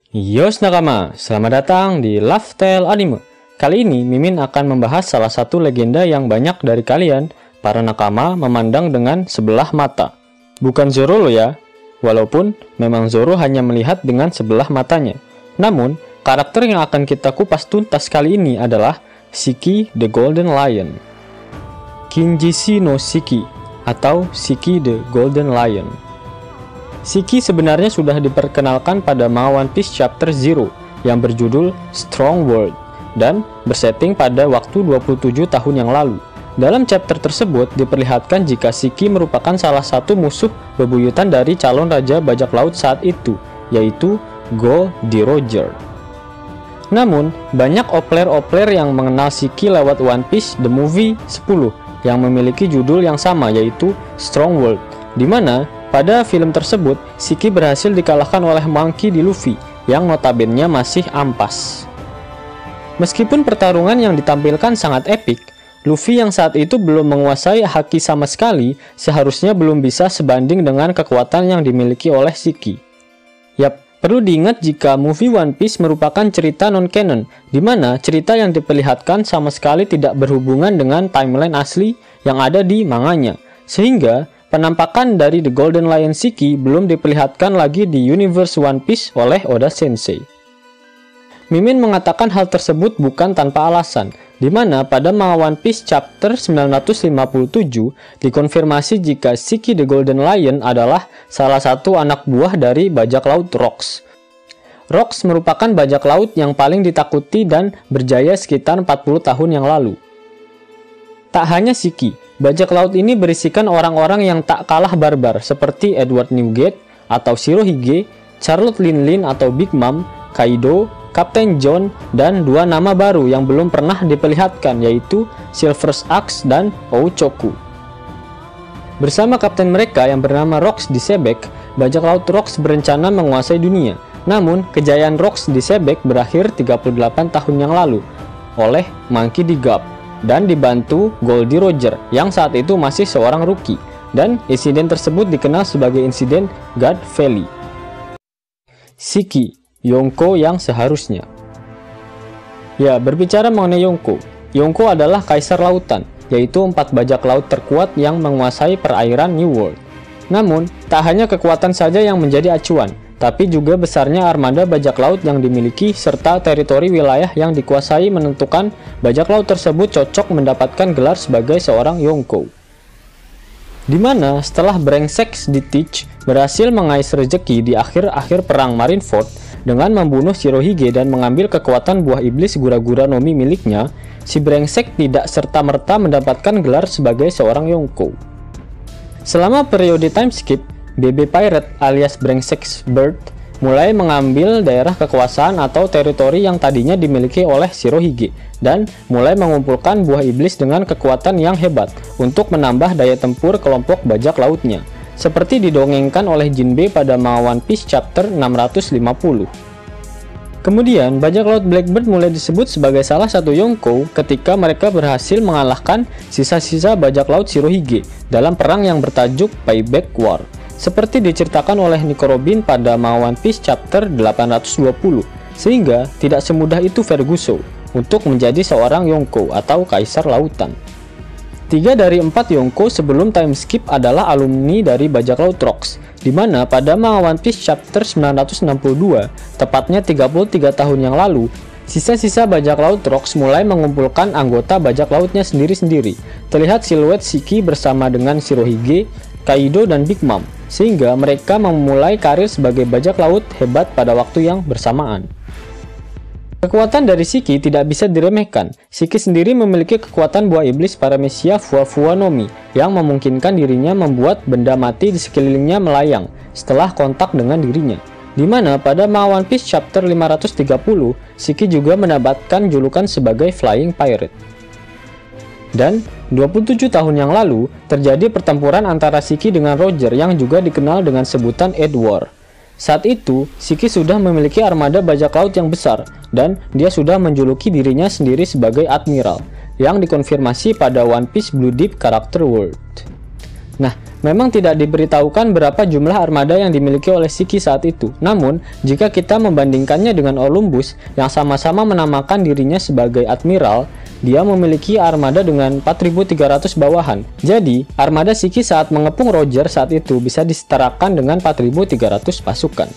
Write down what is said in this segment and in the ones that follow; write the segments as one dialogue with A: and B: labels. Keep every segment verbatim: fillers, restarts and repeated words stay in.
A: Yos nakama, selamat datang di Laugh Tale Anime. Kali ini Mimin akan membahas salah satu legenda yang banyak dari kalian, para nakama, memandang dengan sebelah mata. Bukan Zoro loh ya, walaupun memang Zoro hanya melihat dengan sebelah matanya. Namun, karakter yang akan kita kupas tuntas kali ini adalah Shiki the Golden Lion. Kinjishi no Shiki atau Shiki the Golden Lion. Shiki sebenarnya sudah diperkenalkan pada manga One Piece Chapter Zero yang berjudul Strong World dan bersetting pada waktu dua puluh tujuh tahun yang lalu. Dalam chapter tersebut diperlihatkan jika Shiki merupakan salah satu musuh bebuyutan dari calon raja bajak laut saat itu, yaitu Gol D. Roger. Namun, banyak opler-opler yang mengenal Shiki lewat One Piece The Movie sepuluh yang memiliki judul yang sama, yaitu Strong World, di mana pada film tersebut, Shiki berhasil dikalahkan oleh Monkey D. Luffy yang notabene masih ampas. Meskipun pertarungan yang ditampilkan sangat epik, Luffy yang saat itu belum menguasai haki sama sekali seharusnya belum bisa sebanding dengan kekuatan yang dimiliki oleh Shiki. Yap, perlu diingat jika movie One Piece merupakan cerita non-canon, di mana cerita yang diperlihatkan sama sekali tidak berhubungan dengan timeline asli yang ada di manganya, sehingga penampakan dari The Golden Lion Shiki belum diperlihatkan lagi di universe One Piece oleh Oda Sensei. Mimin mengatakan hal tersebut bukan tanpa alasan, di mana pada manga One Piece Chapter sembilan ratus lima puluh tujuh dikonfirmasi jika Shiki the Golden Lion adalah salah satu anak buah dari bajak laut Rox. Rox merupakan bajak laut yang paling ditakuti dan berjaya sekitar empat puluh tahun yang lalu. Tak hanya Shiki, bajak laut ini berisikan orang-orang yang tak kalah barbar seperti Edward Newgate atau Shirohige, Charlotte Linlin atau Big Mom, Kaido, Kapten John, dan dua nama baru yang belum pernah diperlihatkan, yaitu Silver's Axe dan Ouchoku. Bersama kapten mereka yang bernama Rox di Sebek, bajak laut Rox berencana menguasai dunia. Namun, kejayaan Rox di Sebek berakhir tiga puluh delapan tahun yang lalu oleh Monkey D. Garp dan dibantu Gol D. Roger yang saat itu masih seorang rookie, dan insiden tersebut dikenal sebagai insiden God Valley. Shiki, Yonko yang seharusnya. Ya, berbicara mengenai Yonko, Yonko adalah kaisar lautan, yaitu empat bajak laut terkuat yang menguasai perairan New World. Namun, tak hanya kekuatan saja yang menjadi acuan, tapi juga besarnya armada bajak laut yang dimiliki serta teritori wilayah yang dikuasai menentukan bajak laut tersebut cocok mendapatkan gelar sebagai seorang Yonko. Dimana setelah brengsek di Teach berhasil mengais rezeki di akhir-akhir perang Marineford dengan membunuh Shirohige dan mengambil kekuatan buah iblis Gura-Gura Nomi miliknya, si brengsek tidak serta-merta mendapatkan gelar sebagai seorang Yonko. Selama periode time skip, B B Pirate alias Brengsek Bird mulai mengambil daerah kekuasaan atau teritori yang tadinya dimiliki oleh Shirohige dan mulai mengumpulkan buah iblis dengan kekuatan yang hebat untuk menambah daya tempur kelompok bajak lautnya, seperti didongengkan oleh Jinbe pada manga One Piece Chapter enam ratus lima puluh. Kemudian, bajak laut Blackbird mulai disebut sebagai salah satu Yonko ketika mereka berhasil mengalahkan sisa-sisa bajak laut Shirohige dalam perang yang bertajuk Payback War, seperti diceritakan oleh Nico Robin pada manga One Piece Chapter delapan ratus dua puluh, sehingga tidak semudah itu Verguso untuk menjadi seorang Yonko atau kaisar lautan. Tiga dari empat Yonko sebelum time skip adalah alumni dari bajak laut Rox, di mana pada manga One Piece Chapter sembilan ratus enam puluh dua, tepatnya tiga puluh tiga tahun yang lalu, sisa-sisa bajak laut Rox mulai mengumpulkan anggota bajak lautnya sendiri-sendiri. Terlihat siluet Shiki bersama dengan Shirohige, Kaido, dan Big Mom, sehingga mereka memulai karir sebagai bajak laut hebat pada waktu yang bersamaan. Kekuatan dari Shiki tidak bisa diremehkan. Shiki sendiri memiliki kekuatan buah iblis Paramecia Fua-Fua Nomi yang memungkinkan dirinya membuat benda mati di sekelilingnya melayang setelah kontak dengan dirinya. Di mana pada manga One Piece Chapter lima ratus tiga puluh, Shiki juga mendapatkan julukan sebagai Flying Pirate. Dan dua puluh tujuh tahun yang lalu terjadi pertempuran antara Shiki dengan Roger yang juga dikenal dengan sebutan Edward. Saat itu, Shiki sudah memiliki armada bajak laut yang besar, dan dia sudah menjuluki dirinya sendiri sebagai Admiral, yang dikonfirmasi pada One Piece Blue Deep Character World. Nah, memang tidak diberitahukan berapa jumlah armada yang dimiliki oleh Shiki saat itu. Namun, jika kita membandingkannya dengan Olympus yang sama-sama menamakan dirinya sebagai admiral, dia memiliki armada dengan empat ribu tiga ratus bawahan. Jadi, armada Shiki saat mengepung Roger saat itu bisa disetarakan dengan empat ribu tiga ratus pasukan.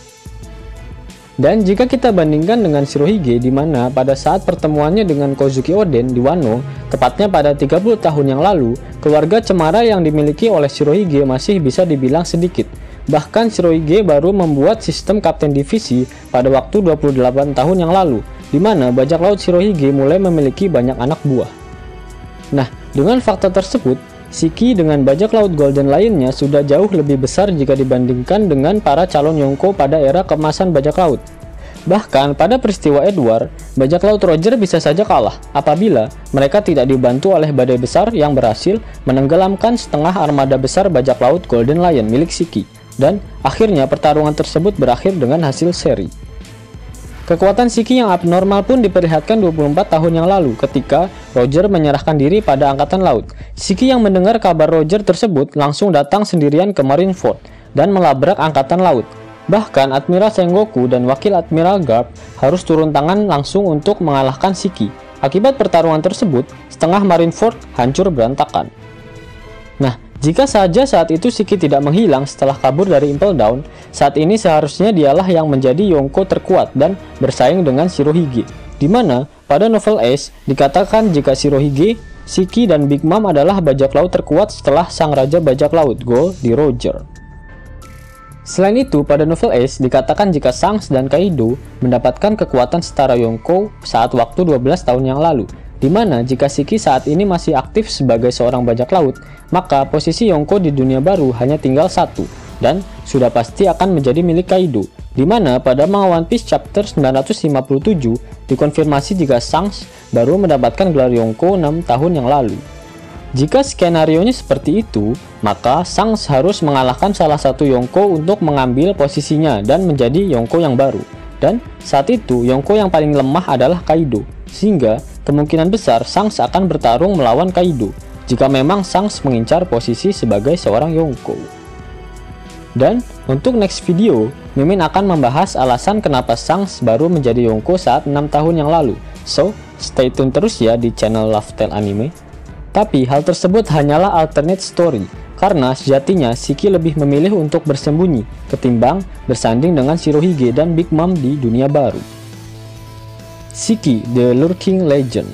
A: Dan jika kita bandingkan dengan Shirohige, di mana pada saat pertemuannya dengan Kozuki Oden di Wano, tepatnya pada tiga puluh tahun yang lalu, keluarga cemara yang dimiliki oleh Shirohige masih bisa dibilang sedikit. Bahkan Shirohige baru membuat sistem kapten divisi pada waktu dua puluh delapan tahun yang lalu, di mana bajak laut Shirohige mulai memiliki banyak anak buah. Nah, dengan fakta tersebut, Shiki dengan bajak laut Golden lainnya sudah jauh lebih besar jika dibandingkan dengan para calon Yonko pada era keemasan bajak laut. Bahkan pada peristiwa Edward, bajak laut Roger bisa saja kalah apabila mereka tidak dibantu oleh badai besar yang berhasil menenggelamkan setengah armada besar bajak laut Golden Lion milik Shiki, dan akhirnya pertarungan tersebut berakhir dengan hasil seri. Kekuatan Shiki yang abnormal pun diperlihatkan dua puluh empat tahun yang lalu ketika Roger menyerahkan diri pada Angkatan Laut. Shiki yang mendengar kabar Roger tersebut langsung datang sendirian ke Marineford dan melabrak Angkatan Laut. Bahkan Admiral Sengoku dan Wakil Admiral Garp harus turun tangan langsung untuk mengalahkan Shiki. Akibat pertarungan tersebut, setengah Marineford hancur berantakan. Nah, jika saja saat itu Shiki tidak menghilang setelah kabur dari Impel Down, saat ini seharusnya dialah yang menjadi Yonko terkuat dan bersaing dengan Shirohige. Di mana pada novel Ace dikatakan jika Shirohige, Shiki, dan Big Mom adalah bajak laut terkuat setelah sang raja bajak laut Go di Roger. Selain itu, pada novel Ace dikatakan jika Shanks dan Kaido mendapatkan kekuatan setara Yonko saat waktu dua belas tahun yang lalu, di mana jika Shiki saat ini masih aktif sebagai seorang bajak laut, maka posisi Yonko di dunia baru hanya tinggal satu, dan sudah pasti akan menjadi milik Kaido, di mana pada manga One Piece chapter sembilan ratus lima puluh tujuh dikonfirmasi jika Shanks baru mendapatkan gelar Yonko enam tahun yang lalu. Jika skenarionya seperti itu, maka Shanks harus mengalahkan salah satu Yonko untuk mengambil posisinya dan menjadi Yonko yang baru. Dan saat itu Yonko yang paling lemah adalah Kaido, sehingga kemungkinan besar Shanks akan bertarung melawan Kaido jika memang Shanks mengincar posisi sebagai seorang Yonko. Dan untuk next video, Mimin akan membahas alasan kenapa Shanks baru menjadi Yonko saat enam tahun yang lalu. So, stay tune terus ya di channel Laftel Anime. Tapi hal tersebut hanyalah alternate story, karena sejatinya Shiki lebih memilih untuk bersembunyi ketimbang bersanding dengan Shirohige dan Big Mom di dunia baru. Shiki, The Lurking Legend.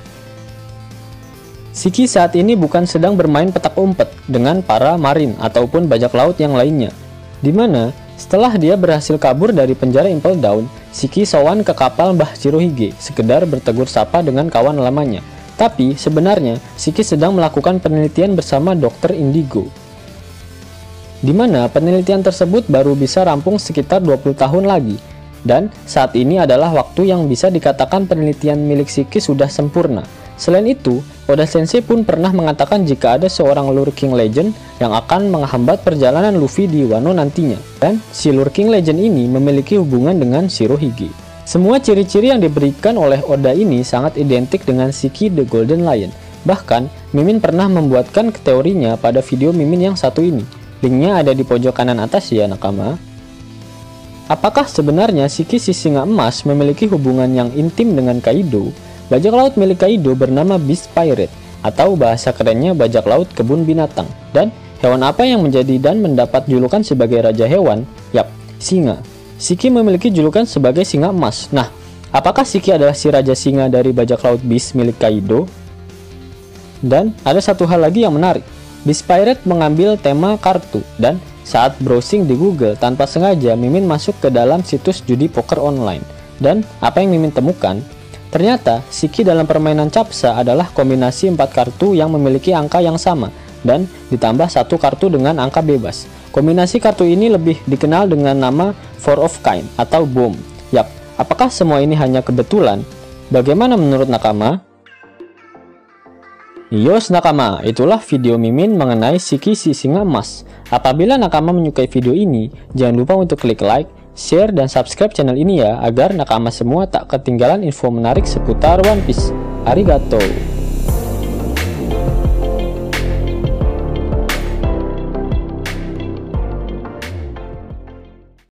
A: Shiki saat ini bukan sedang bermain petak umpet dengan para marin ataupun bajak laut yang lainnya, di mana setelah dia berhasil kabur dari penjara Impel Down, Shiki sowan ke kapal Mbah Shirohige sekedar bertegur sapa dengan kawan lamanya. Tapi sebenarnya Shiki sedang melakukan penelitian bersama dokter Indigo, di mana penelitian tersebut baru bisa rampung sekitar dua puluh tahun lagi. Dan saat ini adalah waktu yang bisa dikatakan penelitian milik Shiki sudah sempurna. Selain itu, Oda Sensei pun pernah mengatakan jika ada seorang Lurking Legend yang akan menghambat perjalanan Luffy di Wano nantinya. Dan si Lurking Legend ini memiliki hubungan dengan Shirohige. Semua ciri-ciri yang diberikan oleh Oda ini sangat identik dengan Shiki the Golden Lion. Bahkan, Mimin pernah membuatkan teorinya pada video Mimin yang satu ini. Linknya ada di pojok kanan atas ya nakama. Apakah sebenarnya Shiki si singa emas memiliki hubungan yang intim dengan Kaido? Bajak laut milik Kaido bernama Beast Pirate, atau bahasa kerennya bajak laut kebun binatang. Dan hewan apa yang menjadi dan mendapat julukan sebagai raja hewan? Yap, singa. Shiki memiliki julukan sebagai singa emas. Nah, apakah Shiki adalah si raja singa dari bajak laut Beast milik Kaido? Dan ada satu hal lagi yang menarik. Beast Pirate mengambil tema kartu, dan saat browsing di Google tanpa sengaja Mimin masuk ke dalam situs judi poker online. Dan apa yang Mimin temukan? Ternyata Shiki dalam permainan capsa adalah kombinasi empat kartu yang memiliki angka yang sama dan ditambah satu kartu dengan angka bebas. Kombinasi kartu ini lebih dikenal dengan nama Four of Kind atau Bomb. Yap, apakah semua ini hanya kebetulan? Bagaimana menurut nakama? Yos nakama, itulah video Mimin mengenai Shiki si singa emas. Apabila nakama menyukai video ini, jangan lupa untuk klik like, share, dan subscribe channel ini ya, agar nakama semua tak ketinggalan info menarik seputar One Piece. Arigato!